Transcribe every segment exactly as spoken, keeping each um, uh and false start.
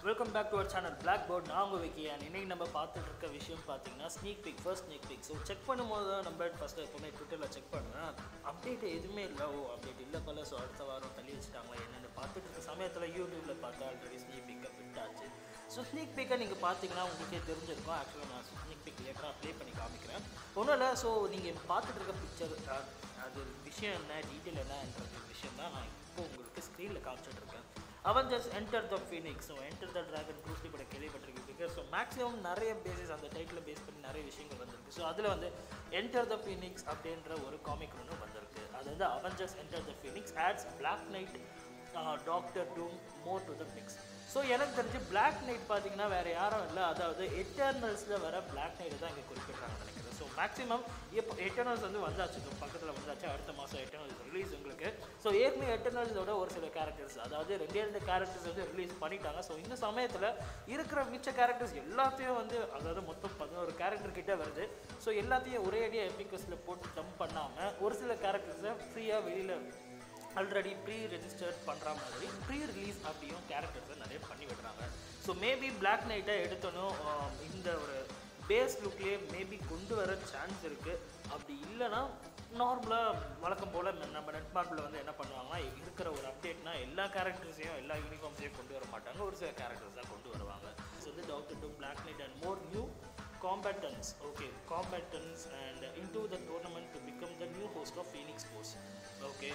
Welcome back to our channel Blackboard. நான் உங்கள் Vicky and இன்றைக்கி நம்ம பார்த்துட்டு இருக்க விஷயம் பார்த்தீங்கன்னா sneak peek first sneak peek. So check பண்ணும்போது தான் நம்ம ஃபஸ்ட்டு எப்போவுமே ட்விட்டரில் செக் பண்ணுவேன், அப்டேட் எதுவுமே இல்லை. ஓ அப்டேட் இல்லை போல, ஸோ அடுத்த வாரம் தள்ளி வச்சுட்டாங்களா என்னென்னு பார்த்துட்டு இருக்க சமயத்தில் யூடியூப்பில் பார்த்தா ஆல்ரெடி ஸ்னீக் பிக்கை விட்டாச்சு. ஸோ ஸ்னீக் பிக்கை நீங்கள் பார்த்தீங்கன்னா உங்களுக்கே தெரிஞ்சிருக்கும். ஆக்சுவலாக நான் ஸ்னீக் பிக் லேட்டராக ப்ளே பண்ணி காமிக்கிறேன், ஒன்றும் இல்லை. ஸோ நீங்கள் பார்த்துட்டு இருக்க பிக்சர் அது விஷயம் என்ன, டீட்டெயில் என்னன்றது விஷயம் தான் நான் இப்போ உங்களுக்கு ஸ்க்ரீனில் காமிச்சிட்ருக்கேன். Avengers enter the Phoenix. So enter the dragon Bruce Lee கூட கேள்விப்பட்டிருக்கு. ஸோ மேக்ஸிமம் நிறைய பேசிஸ் அந்த டைட்டில் பேஸ் பண்ணி நிறைய விஷயங்கள் வந்திருக்கு. ஸோ அதில் வந்து என்டர் த ஃபீனிக்ஸ் அப்படின்ற ஒரு காமிக் ஒன்று வந்திருக்கு. அது வந்து Avengers enter the Phoenix adds Black Knight Doctor Doom more to the mix. So எனக்கு தெரிஞ்சு பிளாக் நைட் பார்த்தீங்கன்னா வேறு யாரும் இல்லை, அதாவது எட்டர்னல்ஸில் வர பிளாக் நைட்டு தான் இங்கே குறிப்பிட்றாங்க நினைக்கிறேன். ஸோ மேக்ஸிமம் இப்போ எட்டர்னல்ஸ் வந்து வந்தாச்சு, பக்கத்தில் வந்தாச்சு. அடுத்த மாதம் எட்டர்னல்ஸ் ரிலீஸ் உங்களுக்கு. ஸோ ஏற்கனவே எட்டர்னல்ஸோட ஒரு சில கேரக்டர்ஸ், அதாவது ரெண்டே ரெண்டு கேரக்டர்ஸ் வந்து ரிலீஸ் பண்ணிட்டாங்க. ஸோ இந்த சமயத்தில் இருக்கிற மிச்ச கேரக்டர்ஸ் எல்லாத்தையும் வந்து, அதாவது மொத்தம் பதினோரு கேரக்டர் கிட்டே வருது. ஸோ எல்லாத்தையும் ஒரே அடியாக எபிகஸில் போட்டு டம்ப் பண்ணாமல் ஒரு சில கேரக்டர்ஸை ஃப்ரீயாக வெளியில் ஆல்ரெடி ப்ரீ ரெஜிஸ்டர்ட் பண்ணுற மாதிரி ப்ரீ ரிலீஸ் அப்படியும் கேரக்டர்ஸை நிறைய பண்ணி விடுறாங்க. ஸோ மேபி பிளாக் நைட்டை எடுத்தனும் இந்த ஒரு பேஸ் லுக்லேயே மேபி கொண்டு வர சான்ஸ் இருக்குது. அப்படி இல்லைனா நார்மலாக வழக்கம் போல் நம்ம நெட்மார்க்கில் வந்து என்ன பண்ணுவாங்கன்னா, இருக்கிற ஒரு அப்டேட்னா எல்லா கேரக்டர்ஸையும் எல்லா யூனிஃபார்ம்ஸையும் கொண்டு வர மாட்டாங்க, ஒரு சில கேரக்டர்ஸ் தான் கொண்டு வருவாங்க. ஸோ வந்து Doctor Doom, Black Knight and more new combatants, okay, combatants and into the tournament to become the new host of Phoenix Force. Okay,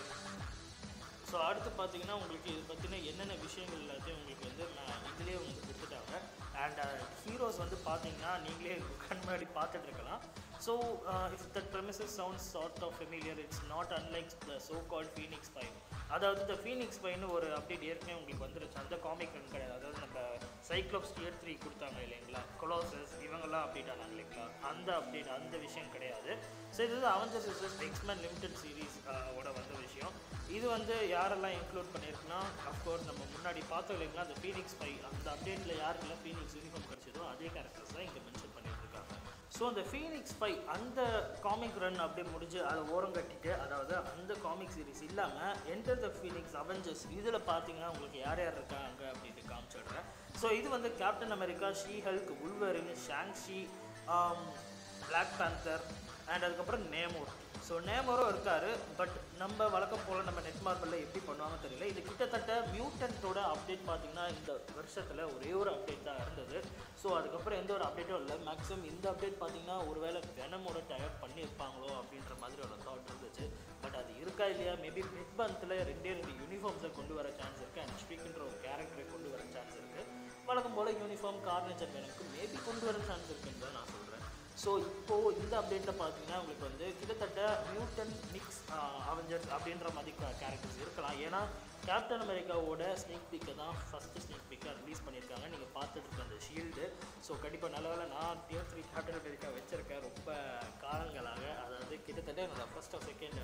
so அடுத்து பார்த்தீங்கன்னா உங்களுக்கு இது பற்றின என்னென்ன விஷயங்கள் எல்லாத்தையும் உங்களுக்கு வந்து நான் இதிலே உங்களுக்கு கொடுத்துட்டாங்க. அண்ட் ஹீரோஸ் வந்து பார்த்தீங்கன்னா நீங்களே கண் முன்னாடி பார்த்துட்டு இருக்கலாம். So if that premises sounds sort of familiar, it's not unlike the so called Phoenix five. அதாவது இந்த ஃபீனிக்ஸ் ஃபைவ்னு ஒரு அப்டேட் ஏற்கனவே உங்களுக்கு வந்துருச்சு, அந்த காமிக் கிடையாது. அதாவது நம்ம சைக்ளோப்ஸ் டியர் த்ரீ கொடுத்தாங்க இல்லைங்களா, கொலோசஸ் இவங்கெல்லாம் அப்டேட் ஆனாங்க இல்லைங்களா, அந்த அப்டேட் அந்த விஷயம் கிடையாது. ஸோ இது வந்து Avengers versus X Men limited series ஓட வந்த விஷயம். இது வந்து யாரெல்லாம் இன்க்ளூட் பண்ணியிருக்குன்னா, அஃப்கோர்ஸ் நம்ம முன்னாடி பார்த்தோம் இல்லைங்களா, அந்த ஃபீனிக்ஸ் ஃபைவ் அந்த அப்டேட்டில் யாருக்கெல்லாம் ஃபீனிக்ஸ் யூனிஃபார்ம் கிடச்சதோ அதே கேரக்டர்ஸ் தான் இங்கே மென்ஷன் பண்ணியிருக்காங்க. ஸோ அந்த ஃபீனிக்ஸ் ஃபைவ் அந்த காமிக் ரன் அப்படியே முடிஞ்சு அதை ஓரம் கட்டிட்டு, அதாவது அந்த காமிக் சீரிஸ் இல்லாமல் என்டர் த ஃபீனிக்ஸ் அவெஞ்சர்ஸ் இதில் பார்த்தீங்கன்னா உங்களுக்கு யார் யார் இருக்காங்க அப்படின்னு காமிச்சிடுறேன். ஸோ இது வந்து Captain America, She Hulk, Wolverine, Shang Chi, Black Panther and அதுக்கப்புறம் நேமோர். ஸோ நேமோரும் இருக்கார். பட் நம்ம வழக்கம் போல் நம்ம நெட் மார்பிளில் எப்படி பண்ணுவாங்க தெரியல. இது கிட்டத்தட்ட மியூட்டன்ட்டோட அப்டேட் பார்த்திங்கன்னா இந்த வருஷத்தில் ஒரே ஒரு அப்டேட் தான் இருந்தது. ஸோ அதுக்கப்புறம் எந்த ஒரு அப்டேட்டும் இல்லை. மேக்ஸிமம் இந்த அப்டேட் பார்த்திங்கன்னா ஒரு வேளை வெனமோட டயப் பண்ணியிருப்பாங்களோ அப்படின்ற மாதிரி ஒரு தாட் இருந்துச்சு. பட் அது இருக்கா இல்லையா, மேபி மிட் மந்தில் ரெண்டே ரெண்டு யூனிஃபார்ம்ஸை கொண்டு வர சான்ஸ் இருக்குது. அண்ட் ஸ்பீக்குன்ற ஒரு கேரக்டரை கொண்டு வர சான்ஸ் இருக்குது. வழக்கம் போல் யூனிஃபார்ம் கார்னேச்சர் வேணுக்கு மேபி கொண்டு வர சான்ஸ் இருக்குன்னு தான் நான் சொல்கிறேன். ஸோ இப்போது இந்த அப்டேட்டில் பார்த்தீங்கன்னா உங்களுக்கு வந்து கிட்டத்தட்ட மியூட்டன் மிக்ஸ் அவெஞ்சர்ஸ் அப்படின்ற மாதிரி கேரக்டர்ஸ் இருக்கலாம். ஏன்னா கேப்டன் அமெரிக்காவோட ஸ்னீக் பிக்கை தான் ஃபஸ்ட்டு ஸ்னீக் பிக்கை ரிலீஸ் பண்ணியிருக்காங்க. நீங்கள் பார்த்துட்டு இருக்க அந்த ஷீல்டு. ஸோ கண்டிப்பாக நல்ல வேலை நான் டியர் த்ரீ கேப்டன் அமெரிக்கா வச்சுருக்கேன் ரொம்ப காலங்களாக. அதாவது கிட்டத்தட்ட என்னோடய first of second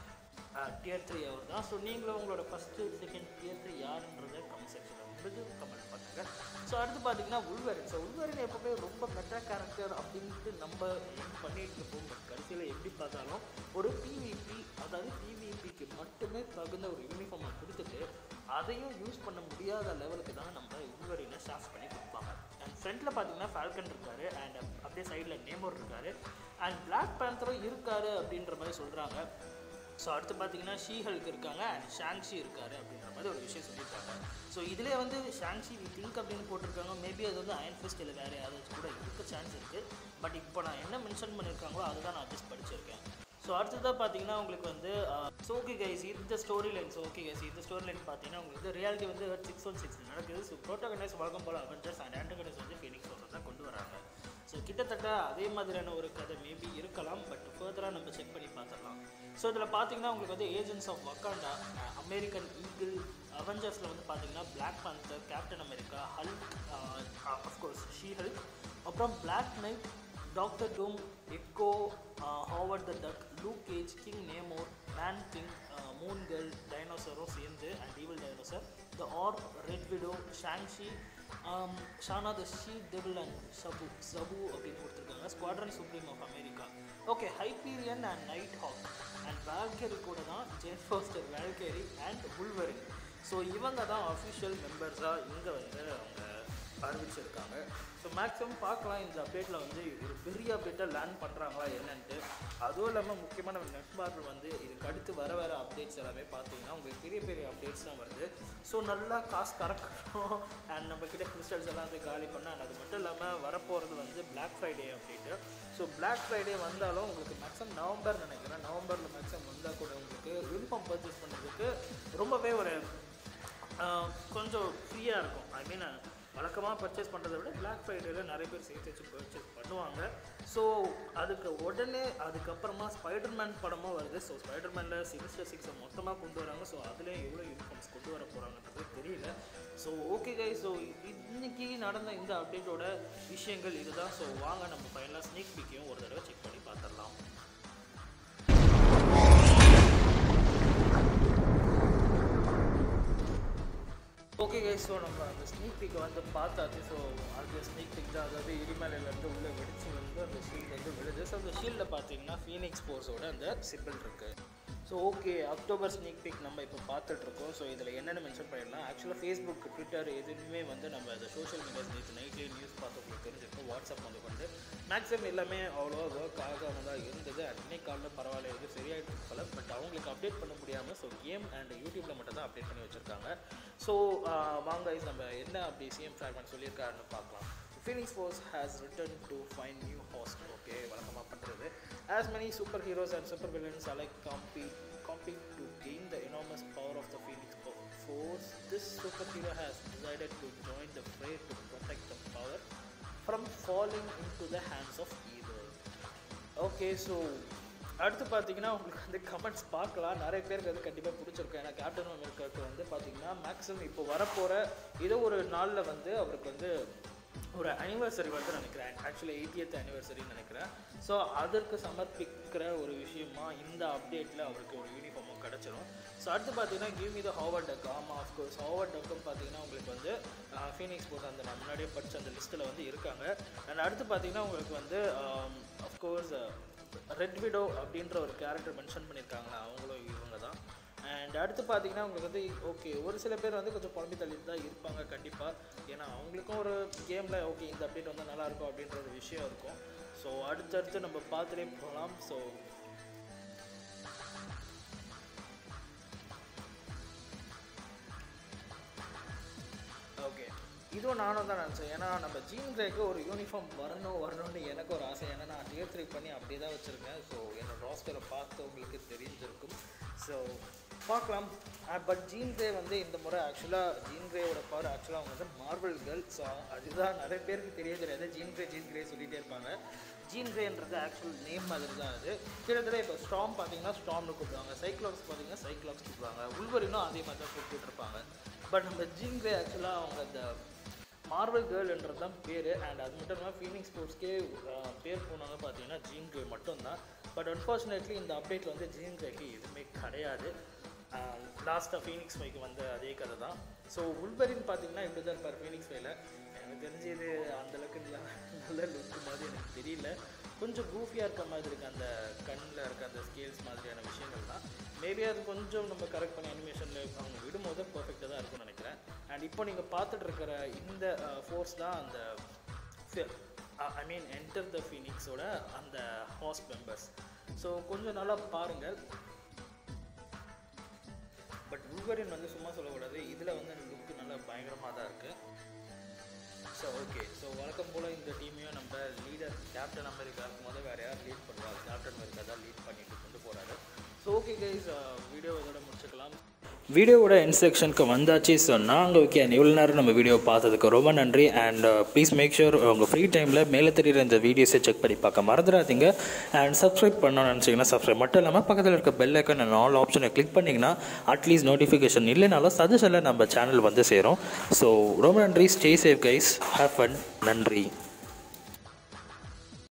tier three அவர் தான். ஸோ நீங்களும் உங்களோட ஃபஸ்ட்டு செகண்ட் டியர் த்ரீ யாருன்றதை கமெண்ட் செக்ஷனில் முடிஞ்சு கமெண்ட் பண்ணுங்கள். ஸோ அடுத்து பார்த்தீங்கன்னா உல்வரின். ஸோ உல்வரின் எப்போவுமே ரொம்ப பெட்டர் கேரக்டர் அப்படின்ட்டு நம்ம பண்ணிகிட்டு இருப்போம். பட் கடைசியில் எப்படி பார்த்தாலும் ஒரு பிவிபி, அதாவது பிவிபிக்கு மட்டுமே தகுந்த ஒரு யூனிஃபார்மை கொடுத்துட்டு அதையும் யூஸ் பண்ண முடியாத லெவலுக்கு தான் நம்ம உல்வரினை ஷாஃப்ட் பண்ணி கொடுப்பாங்க. அண்ட் ஃப்ரண்ட்டில் பார்த்தீங்கன்னா ஃபால்கன் இருக்கார், அண்ட் அப்படியே சைடில் நேமோர் இருக்கார், அண்ட் பிளாக் பேந்தரும் இருக்கார் அப்படின்ற மாதிரி சொல்கிறாங்க. ஸோ அடுத்து பார்த்தீங்கன்னா ஷீ ஹல்க் இருக்காங்க, அண்ட் ஷாங்ஷி இருக்கார் அப்படின்ற மாதிரி ஒரு விஷயம் சொல்லியிருக்காங்க. ஸோ இதிலே வந்து ஷாங்ஷி வி திங்க் அப்படின்னு போட்டிருக்காங்க. மேபி அது வந்து அயன் ஃபிஸ்ட் இல்லை வேறு யாராச்சும் கூட இருக்க சான்ஸ் இருக்குது. பட் இப்போ நான் என்ன மென்ஷன் பண்ணியிருக்காங்களோ அதுதான் நான் ஜஸ்ட் படிச்சிருக்கேன். ஸோ அடுத்ததாக பார்த்தீங்கன்னா உங்களுக்கு வந்து ஓகே கைஸ் இந்த ஸ்டோரி லைன்ஸ் ஓகே கைஸ் இந்த ஸ்டோரி லைன் பார்த்தீங்கன்னா உங்களுக்கு வந்து ரியாலிட்டி வந்து சிக்ஸ் ஒன் சிக்ஸ் நடக்குது. ஸோ ப்ரோட்டோகனைஸ் வழக்கம் போல் அவெஞ்சர்ஸ் அண்ட் ஆன்டகனைஸ் வந்து ஃபீனிக்ஸ் ஃபோர்ஸ் தான் கொண்டு வராங்க. ஸோ கிட்டத்தட்ட அதே மாதிரியான ஒரு கதை மேபி இருக்கலாம். பட் ஃபர்தராக நம்ம செக் பண்ணி பார்த்துடலாம். ஸோ இதில் பார்த்தீங்கன்னா உங்களுக்கு வந்து agents of Wakanda, American Eagle, அவெஞ்சர்ஸில் வந்து பார்த்தீங்கன்னா Black Panther, Captain America, Hulk, of course She Hulk, அப்புறம் Black Knight, Doctor Doom, Echo, Howard the Duck, Luke Cage, King Namor, Man King, Moon Girl, டைனோசரும் சேர்ந்து and Evil Dinosaur, the Ark, Red Widow, Shang Chi, Shanna the She Devil and Zabu Zabu அப்படின்னு கொடுத்துருக்காங்க. Squadron Supreme of America, okay, Hyperion and Night Hawk, and Valkyrie கூட தான் Jane pastor Valkyrie and Wolverine. So இவங்க தான் official மெம்பர்ஸாக இங்கே வந்து அவங்க அறிவிச்சிருக்காங்க. ஸோ மேக்ஸிமம் பார்க்கலாம் இந்த அப்டேட்டில் வந்து ஒரு பெரிய அப்டேட்டை லேர்ன் பண்ணுறாங்களா என்னன்ட்டு. அதுவும் இல்லாமல் முக்கியமான நெட் மார்க்கெட் வந்து இதுக்கு அடுத்து வர வர அப்டேட்ஸ் எல்லாமே பார்த்தீங்கன்னா உங்களுக்கு பெரிய பெரிய அப்டேட்ஸ் தான் வருது. ஸோ நல்லா காசு கறக்கணும் அண்ட் நம்மக்கிட்ட கிறிஸ்டல்ஸ் எல்லாம் வந்து காலி பண்ண. அது மட்டும் இல்லாமல் வரப்போகிறது வந்து பிளாக் ஃப்ரைடே அப்படின்ட்டு. ஸோ பிளாக் ஃப்ரைடே வந்தாலும் உங்களுக்கு மேக்ஸிமம் நவம்பர் நினைக்கிறேன், நவம்பரில் மேக்ஸிமம் வந்தால் கூட உங்களுக்கு யூனிஃபார்ம் பர்ச்சேஸ் பண்ணுறதுக்கு ரொம்பவே ஒரு கொஞ்சம் ஃப்ரீயாக இருக்கும். ஐ மீன் வழக்கமாக பர்ச்சேஸ் பண்ணுறதை விட பிளாக் ஃப்ரைடேயில் நிறைய பேர் சேர்த்து வச்சு பர்ச்சேஸ் பண்ணுவாங்க. ஸோ அதுக்கு உடனே அதுக்கப்புறமா ஸ்பைடர்மேன் படமாக வருது. ஸோ ஸ்பைடர்மேனில் சினிஸ்டர் சிக்ஸை மொத்தமாக கொண்டு வராங்க. ஸோ அதுலேயும் எவ்வளோ யூனிஃபார்ம்ஸ் கொண்டு வர போகிறாங்கன்றது தெரியல. ஸோ ஓகே கை, ஸோ இன்றைக்கி நடந்த இந்த அப்டேட்டோட விஷயங்கள் இதுதான். ஸோ வாங்க நம்ம ஃபைனலாக ஸ்னீக் பீக்கையும் ஒரு தடவை செக் பண்ணி பார்த்துடலாம். ஓகே கைஸ், ஸோ நம்ம அந்த ஸ்னீக் பீக்கை வந்து பார்த்தாச்சு. ஸோ அது ஸ்னீக் பீக் தான், அதாவது இடிமலையிலேருந்து உள்ளே வெடிச்சு வந்து அந்த ஷீல்டு வந்து விழுது. ஸோ அந்த ஷீல்டில் பார்த்தீங்கன்னா ஃபீனிக்ஸ் ஃபோர்ஸோட அந்த சிம்பிள் இருக்குது. So okay, October sneak peek நம்ம இப்போ பார்த்துட்ருக்கோம். ஸோ இதில் என்னென்ன மென்ஷன் பண்ணிடலாம். ஆக்சுவலாக ஃபேஸ்புக், ட்விட்டர் எதுவுமே வந்து நம்ம அந்த சோஷியல் மீடியாஸ் நேற்று நைட்லேயே நியூஸ் பார்த்து உங்களுக்கு தெரிஞ்சிருக்கும். வாட்ஸ்அப் வந்து கொண்டு மேக்ஸிமம் எல்லாமே அவ்வளோவா ஒர்க் ஆகாமல் தான் இருந்தது. அன்னைக்கு காலில் பரவாயில்ல, எதுவும் சரியாயிட்டு போல. பட் அவங்களுக்கு அப்டேட் பண்ண முடியாமல் ஸோ கேம் அண்ட் யூடியூப்பில் மட்டும் தான் அப்டேட் பண்ணி வச்சுருக்காங்க. ஸோ வாங்க நம்ம என்ன அப்படி சிஎம் ஃப்ராக்மெண்ட் சொல்லியிருக்காருன்னு பார்க்கலாம். Phoenix Force has returned to find new host. Okay, வழக்கமாக பண்ணுறது. As many superheroes and supervillains alike compete, compete to gain the enormous power of the Phoenix Force, this superhero has decided to join the fray to protect the power from falling into the hands of evil. Okay, so அடுத்து பார்த்தீங்கன்னா உங்களுக்கு வந்து comments பார்க்கலாம். நிறைய பேருக்கு அது கண்டிப்பாக பிடிச்சிருக்கும். ஏன்னா கேப்டன் அமெரிக்காவுக்கு வந்து பார்த்தீங்கன்னா மேக்ஸிமம் இப்போ வரப்போகிற ஏதோ ஒரு நாளில் வந்து அவருக்கு வந்து ஒரு அனிவர்சரி வந்து நினைக்கிறேன். ஆக்சுவலி எயிட்டியத் அனிவர்சரின்னு நினைக்கிறேன். ஸோ அதற்கு சமர்ப்பிக்கிற ஒரு விஷயமா இந்த அப்டேட்டில் அவருக்கு ஒரு யூனிஃபார்மும் கிடச்சிரும். ஸோ அடுத்து பார்த்தீங்கன்னா give me the Howard Duck. ஆமாம், ஆஃப்கோர்ஸ் ஹாவர்ட் டக்கும் பார்த்தீங்கன்னா உங்களுக்கு வந்து ஃபீனிக்ஸ் போர்ஸ் அந்த நான் முன்னாடியே படித்த அந்த லிஸ்ட்டில் வந்து இருக்காங்க. அண்ட் அடுத்து பார்த்தீங்கன்னா உங்களுக்கு வந்து ஆஃப்கோர்ஸ் ரெட் விடோ அப்படின்ற ஒரு கேரக்டர் மென்ஷன் பண்ணியிருக்காங்களா, அவங்களும் இவங்க தான். அண்ட் அடுத்து பார்த்தீங்கன்னா உங்களுக்கு வந்து ஓகே ஒரு சில பேர் வந்து கொஞ்சம் புலம்பி தள்ளிட்டு தான் இருப்பாங்க கண்டிப்பாக. ஏன்னா அவங்களுக்கும் ஒரு கேமில் ஓகே இந்த அப்டேட் வந்து நல்லாயிருக்கும் அப்படின்ற ஒரு விஷயம் இருக்கும். ஸோ அடுத்தடுத்து நம்ம பார்த்துட்டே போகலாம். ஸோ ஓகே, இதுவும் நானும் தான் நினச்சேன். ஏன்னா நம்ம ஜீன் கிரேக்கு ஒரு யூனிஃபார்ம் வரணும் வரணும்னு எனக்கு ஒரு ஆசை. ஏன்னா நான் டியர் த்ரீ பண்ணி அப்படியே தான் வச்சுருக்கேன். ஸோ என்னோட ராஸ்டரை பார்த்து உங்களுக்கு தெரிஞ்சிருக்கும். ஸோ பார்க்கலாம். பட் ஜீன் கிரே வந்து இந்த முறை ஆக்சுவலாக ஜீன் கிரேயோட பவர் ஆக்சுவலாக அவங்க வந்து மார்வல் கேர்ள். ஸோ அதுதான் நிறைய பேருக்கு தெரிய தெரியாது. ஜீன் கிரே ஜீன் கிரே சொல்லிகிட்டே இருப்பாங்க. ஜீன் கிரேன்றது ஆக்சுவல் நேம் மாதிரி தான் அது. கிட்டத்தட்ட இப்போ ஸ்டார்ம் பார்த்தீங்கன்னா ஸ்டார்ம்னு கூப்பிடுவாங்க, சைக்ளாப்ஸ் பார்த்தீங்கன்னா சைக்ளாப்ஸ் கூப்பிடுவாங்க, உல்வரினும் அதே மாதிரி தான் கூப்பிட்டு இருப்பாங்க. பட் நம்ம ஜீன் கிரே ஆக்சுவலாக அவங்க அந்த மார்வல் கேர்ள்ன்றது தான் பேர். அண்ட் அது மட்டும் இல்லாமல் ஃபீனிக்ஸ் ஸ்போர்ட்ஸ்க்கே பேர் போனாங்க பார்த்தீங்கன்னா ஜீன் கிரே மட்டும்தான். பட் அன்ஃபார்ச்சுனேட்லி இந்த அப்டேட்டில் வந்து ஜீன் கிரேக்கு எதுவுமே கிடையாது. லாஸ்ட்டாக ஃபீனிக்ஸ் ஃபைக்கு வந்து அதே கதை தான். ஸோ உல்வரின் பார்த்தீங்கன்னா இப்படி தான் இருப்பார் ஃபீனிக்ஸ் ஃபைல. எனக்கு தெரிஞ்சு இது அந்தளவுக்கு நல்ல லுக்கு மாதிரி எனக்கு தெரியல. கொஞ்சம் கூஃபியாக இருக்க மாதிரி இருக்குது அந்த கண்ணில் இருக்க அந்த ஸ்கேல்ஸ் மாதிரியான விஷயங்கள் தான். மேபி அது கொஞ்சம் நம்ம கரெக்ட் பண்ணி அனிமேஷனில் அவங்க விடும்போது பர்ஃபெக்டாக தான் இருக்கும்னு நினைக்கிறேன். அண்ட் இப்போ நீங்கள் பார்த்துட்டு இருக்கிற இந்த ஃபோர்ஸ் தான் அந்த ஐ மீன் என்டர் த ஃபீனிக்ஸோட அந்த ஹாஸ்ட் மெம்பர்ஸ். ஸோ கொஞ்சம் நல்லா பாருங்கள். பட் உல்வரின் வந்து சும்மா சொல்லக்கூடாது, இதில் வந்து அந்த லுக்கு நல்லா பயங்கரமாக தான் இருக்குது. ஸோ ஓகே, ஸோ வழக்கம் போல் இந்த டீமையும் நம்ம லீடர் கேப்டன் அமெரிக்கா இருக்கும் போது வேறு யார் லீட் பண்ணுவாங்க, கேப்டன் அமெரிக்கா தான் லீட் பண்ணிட்டு கொண்டு போகிறாரு. ஸோ ஓகே கைஸ், வீடியோ இதோட முடிச்சுக்கலாம். வீடியோவோட எண்ட் செக்ஷனுக்கு வந்தாச்சு. ஸோ நாங்கள் ஓகே இவ்வளோ நேரம் நம்ம வீடியோ பார்த்ததுக்கு ரொம்ப நன்றி. அண்ட் ப்ளீஸ் மேக் ஷூர் உங்கள் ஃப்ரீ டைமில் மேலே தெரியுற இந்த வீடியோஸை செக் பண்ணி பார்க்க மறந்துடாதீங்க. அண்ட் சப்ஸ்கிரைப் பண்ணணும்னு நினச்சிங்கன்னா சப்ஸ்கிரைப் மட்டும் இல்லாமல் பக்கத்தில் இருக்க பெல் ஐக்கான் அண்ட் ஆல் ஆப்ஷனை கிளிக் பண்ணிங்கன்னா அட்லீஸ்ட் நோட்டிஃபிகேஷன் இல்லைனாலும் சஜஷனில் நம்ம சேனல் வந்து சேரும். ஸோ ரொம்ப நன்றி. Stay safe guys, have fun. நன்றி.